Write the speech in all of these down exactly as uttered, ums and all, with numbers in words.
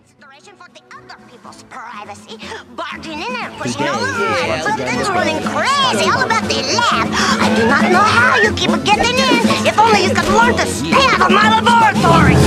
consideration for the other people's privacy, barging in and pushing all over. Something's running crazy all about the lab. I do not know how you keep getting in. If only you could learn to stay out of my laboratory.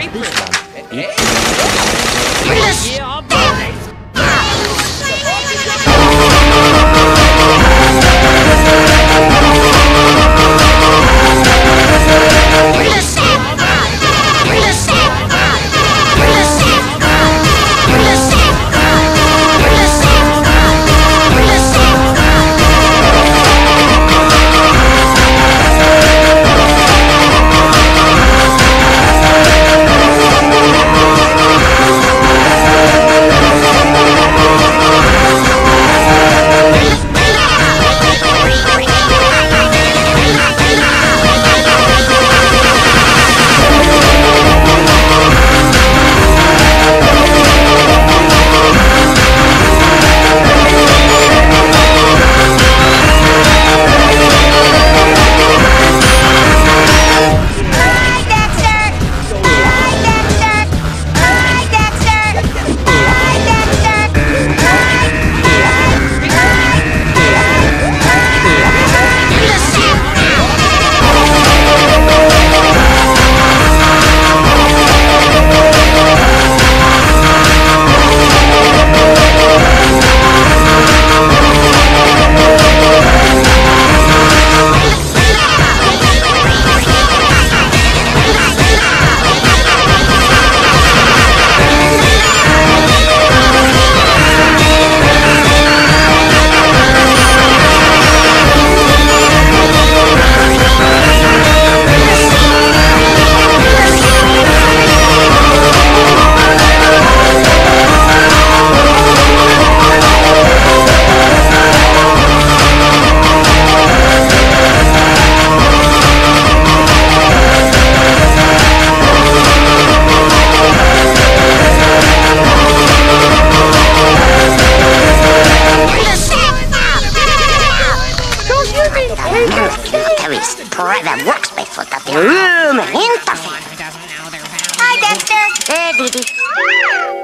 Private workspace for the room interface. Hi, Dexter. Hey, Dee Dee.